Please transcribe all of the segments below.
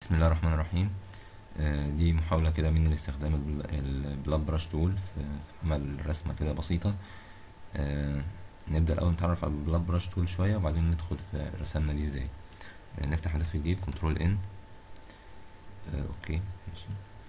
بسم الله الرحمن الرحيم. دي محاولة كده مني لاستخدام البلاد براش تول في عمل رسمة كده بسيطة. نبدأ الأول نتعرف على البلاد براش تول شوية وبعدين ندخل في رسمنا دي ازاي. نفتح ملف جديد كنترول ان. اوكي ماشي.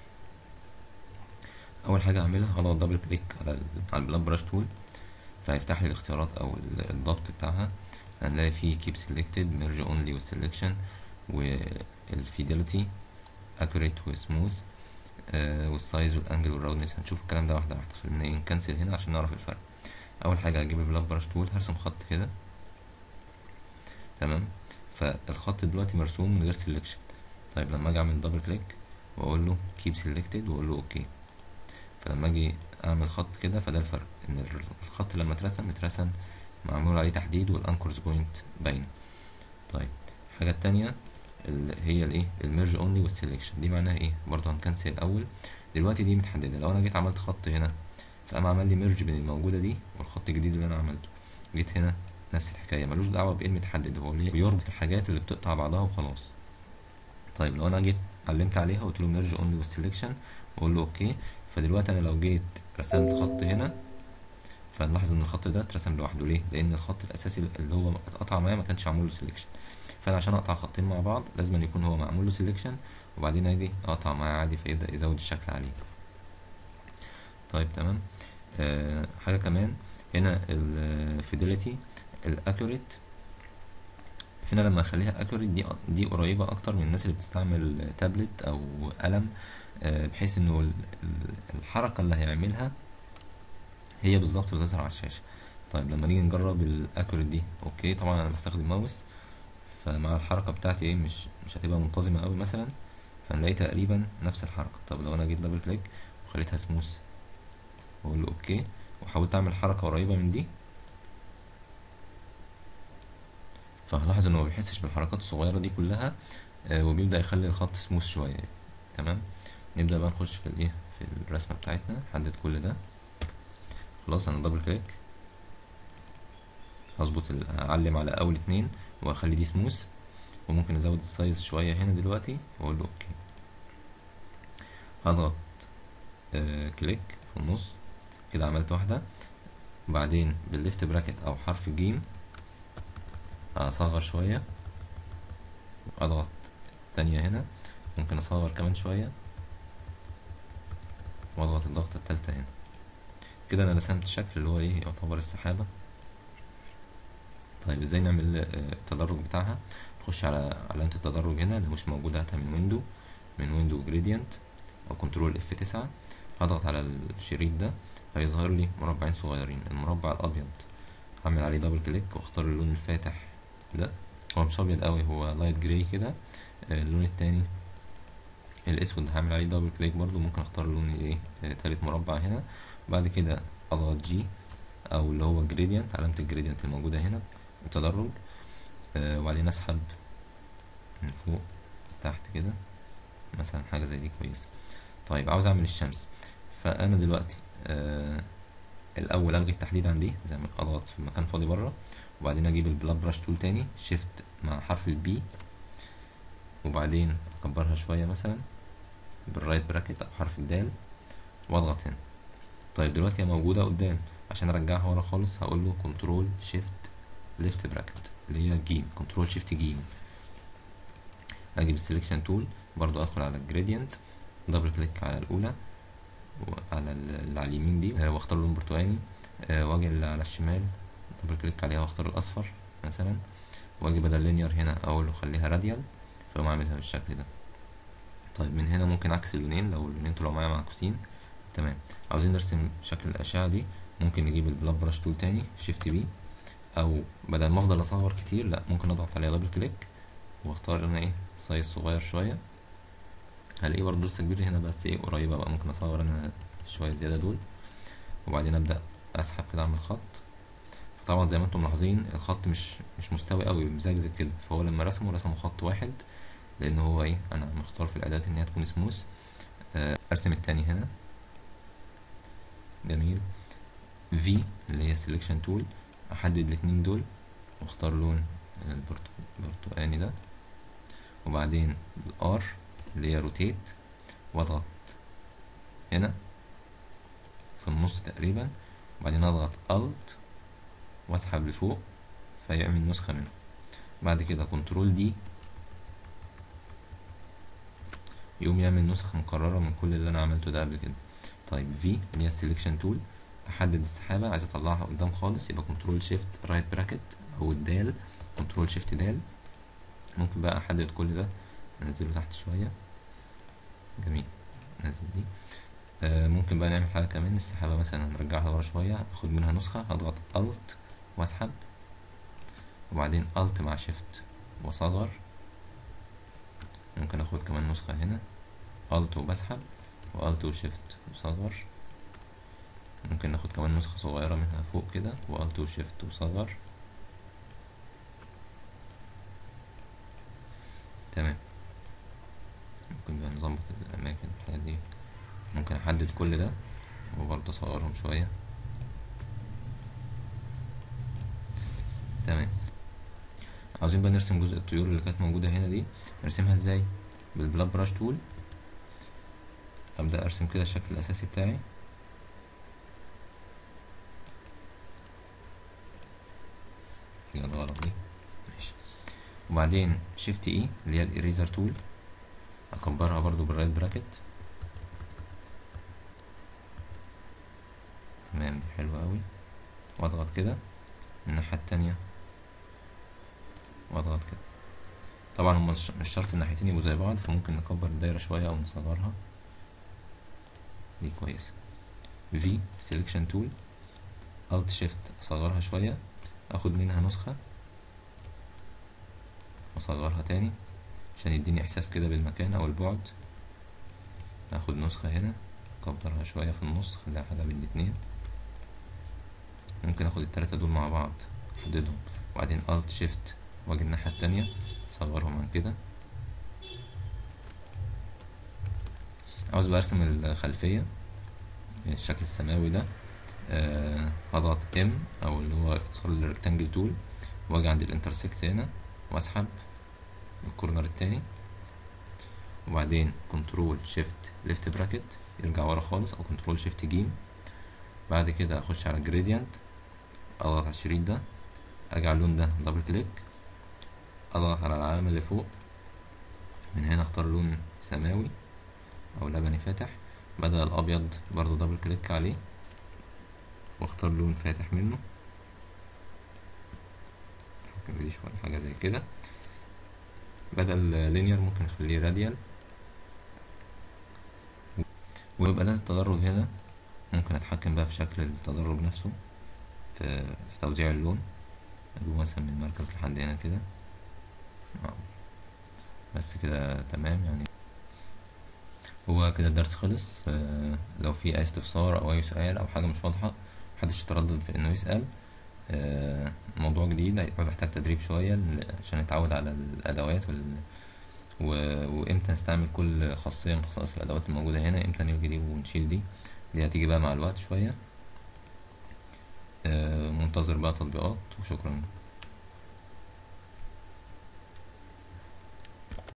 أول حاجة هعملها هضغط دبل كليك على البلاد براش تول، فهيفتح لي الاختيارات أو الضبط بتاعها. هنلاقي فيه keep selected merge only والselection والfidelity accurate وsmooth والسايز والانجل والراوندنس. هنشوف الكلام ده واحده واحده. خلينا نكنسل هنا عشان نعرف الفرق. اول حاجه هجيب البلاد براش تول، هرسم خط كده تمام. فالخط دلوقتي مرسوم من غير سيلكشن. طيب لما اجي اعمل دبل كليك واقول له keep selected واقول له اوكي، فلما اجي اعمل خط كده فده الفرق، ان الخط لما اترسم معمول عليه تحديد والانكرز بوينت باينه. طيب الحاجه التانية اللي هي الايه الميرج اونلي والسلكشن، دي معناها ايه؟ برضو هنكنسل الاول. دلوقتي دي متحدده، لو انا جيت عملت خط هنا فقام عمل لي ميرج بين الموجوده دي والخط الجديد اللي انا عملته. جيت هنا نفس الحكايه، ملوش دعوه بايه المتحدد، هو بيربط الحاجات اللي بتقطع بعضها وخلاص. طيب لو انا جيت علمت عليها وقلت له ميرج اونلي والسلكشن واقول له اوكي، فدلوقتي انا لو جيت رسمت خط هنا فنلاحظ ان الخط ده اترسم لوحده. ليه؟ لان الخط الاساسي اللي هو اتقطع معايا ما كانش معمول له سيلكشن. فانا عشان اقطع خطين مع بعض لازم أن يكون هو معمول له سيلكشن وبعدين اجي اقطع معاه عادي، فيبدا يزود الشكل عليه. طيب تمام. حاجه كمان هنا الفيديليتي الاكوريت. هنا لما اخليها اكوريت دي قريبه اكتر من الناس اللي بتستعمل تابلت او قلم، بحيث انه الحركه اللي هيعملها هي بالظبط اللي تظهر على الشاشه. طيب لما نيجي نجرب الاكوريت دي، اوكي طبعا انا بستخدم ماوس، فمع الحركه بتاعتي ايه مش هتبقى منتظمه قوي مثلا، فنلاقي تقريبا نفس الحركه. طب لو انا جيت دبل كليك وخليتها سموث واقول له اوكي وحاولت اعمل حركه قريبه من دي، فهلاحظ انه ما بيحسش بالحركات الصغيره دي كلها، وبيبدا يخلي الخط سموث شويه. تمام. نبدا بقى نخش في الايه في الرسمه بتاعتنا. حدد كل ده خلاص. انا دبل كليك هظبط اعلم على اول اتنين واخلي دي سموث، وممكن ازود السايز شويه هنا دلوقتي واقول له اوكي. هضغط كليك في النص كده، عملت واحده. وبعدين بالليفت براكت او حرف الجيم اصغر شويه، اضغط تانية هنا، ممكن اصغر كمان شويه واضغط الضغطه التالتة هنا. كده انا رسمت شكل اللي هو ايه يعتبر السحابه. طيب ازاي نعمل التدرج بتاعها؟ نخش على علامه التدرج هنا، لو مش موجوده هاتها من ويندو جريدينت او كنترول F9. هضغط على الشريط ده هيظهر لي مربعين صغيرين. المربع الابيض هعمل عليه دبل كليك واختار اللون الفاتح ده، هو مش ابيض قوي، هو لايت جراي كده. اللون التاني الاسود هعمل عليه دبل كليك برضو، ممكن اختار اللون ايه تالت مربع هنا. بعد كده اضغط جي او اللي هو جريدينت، علامة الجريدينت الموجودة هنا التدرج، وبعدين اسحب من فوق تحت كده مثلا، حاجة زي دي كويسة. طيب عاوز اعمل الشمس، فانا دلوقتي الاول الغي التحديد عندي زي ما اضغط في مكان فاضي بره، وبعدين اجيب البلاد براش تول تاني شيفت مع حرف البي، وبعدين اكبرها شويه مثلا بالرايت براكت او حرف الدال واضغط هنا. طيب دلوقتي هي موجوده قدام، عشان ارجعها ورا خالص هقول له كنترول شيفت ليفت براكت اللي هي جيم، كنترول شيفت جيم. اجيب السلكشن تول برضو، ادخل على الجريدينت دبل كليك على الاولى وعلى اللي على اليمين دي واختار لون برتقاني، واجي اللي على الشمال دبل كليك عليها واختار الاصفر مثلا، واجي بدل لينير هنا اقول له خليها راديال، فاقوم اعملها بالشكل ده. طيب من هنا ممكن اعكس اللونين لو اللونين طلعوا معايا معكوسين. تمام. عاوزين نرسم شكل الاشعه دي، ممكن نجيب البلاد براش تول تاني شيفت بي، او بدل ما افضل اصور كتير لا ممكن اضغط عليها دبل كليك واختار انا ايه سايز صغير شويه. هلاقيه برضه لسه كبير هنا بس ايه قريبه بقى، ممكن اصور انا شويه زياده دول، وبعدين ابدا اسحب كده اعمل خط. فطبعا زي ما انتم ملاحظين الخط مش مستوي قوي، مزجزج كده، فهو لما رسمه خط واحد لان هو ايه انا مختار في الاعدادات ان هي تكون سموث. ارسم التاني هنا. جميل. في اللي هي سelection tool، احدد الاتنين دول واختار لون البرتقاني ده، وبعدين الار اللي هي روتيت، واضغط هنا في النص تقريبا، وبعدين اضغط الت واسحب لفوق فيعمل نسخة منه. بعد كده كنترول دي يقوم يعمل نسخة مكررة من كل اللي انا عملته ده قبل كده. طيب في اللي هي السليكشن تول، احدد السحابة عايز اطلعها قدام خالص، يبقى كنترول شيفت رايت براكت او الدال، كنترول شيفت دال. ممكن بقى احدد كل ده، انزله تحت شوية، جميل، نزل دي. ممكن بقى نعمل حاجة كمان، السحابة مثلا هنرجعها لورا شوية، اخد منها نسخة، هضغط الت واسحب، وبعدين الت مع شيفت واصغر. ممكن اخد كمان نسخة هنا، الت وبسحب، والت وشيفت وصغر. ممكن ناخد كمان نسخة صغيرة منها فوق كده، والت وشيفت وصغر. تمام. ممكن بقى نظبط الأماكن الحاجات دي، ممكن أحدد كل ده وبرضه أصغرهم شوية. تمام. عاوزين بقى نرسم جزء الطيور اللي كانت موجودة هنا دي، نرسمها ازاي؟ بالبلاد براش تول. أبدأ أرسم كده الشكل الأساسي بتاعي، هي الغلط دي، ماشي. وبعدين شيفت اي اللي هي الإريزر تول، أكبرها برضو بالرايت براكت. تمام، دي حلوة أوي. وأضغط كده من الناحية التانية، وأضغط كده. طبعا هما مش شرط الناحيتين يبقوا زي بعض، فممكن نكبر الدايرة شوية أو نصغرها، دي كويسة. في سيلكشن تول، الت شيفت أصغرها شوية، أخد منها نسخة أصغرها تاني عشان يديني إحساس كده بالمكان أو البعد. أخد نسخة هنا، أكبرها شوية في النص، خليها حاجة بين الاتنين. ممكن أخد التلاتة دول مع بعض، أحددهم، وبعدين الت شيفت وأجي الناحية التانية أصغرهم عن كده. عاوز برسم الخلفية، الشكل السماوي ده، هضغط ام او اللي هو اختصار الريكتانجل تول، واجي عند الانترسكت هنا واسحب الكورنر التاني، وبعدين كنترول شيفت ليفت براكت يرجع ورا خالص، او كنترول شيفت جيم. بعد كده اخش على الجريدينت، اضغط على الشريط ده، ارجع على اللون ده دبل كليك، اضغط على العلامة اللي فوق، من هنا اختار لون سماوي او لبني فاتح، بدل الابيض برضو دبل كليك عليه واختار لون فاتح منه، اتحكم دي شوية حاجة زي كده. بدل لينير ممكن نخليه راديال. ويبقى ده التدرج هنا، ممكن اتحكم بقى في شكل التدرج نفسه، في توزيع اللون، اجيبه مثلا من المركز لحد هنا كده. بس كده تمام يعني. هو كده الدرس خلص. لو في اي استفسار او اي سؤال او حاجة مش واضحة، محدش يتردد في انه يسأل. موضوع جديد هيبقى محتاج تدريب شوية عشان نتعود على الادوات وامتى نستعمل كل خاصية من خصائص الادوات الموجودة هنا، امتى نلغي دي ونشيل دي هتيجي بقى مع الوقت شوية. منتظر بقى تطبيقات، وشكرا.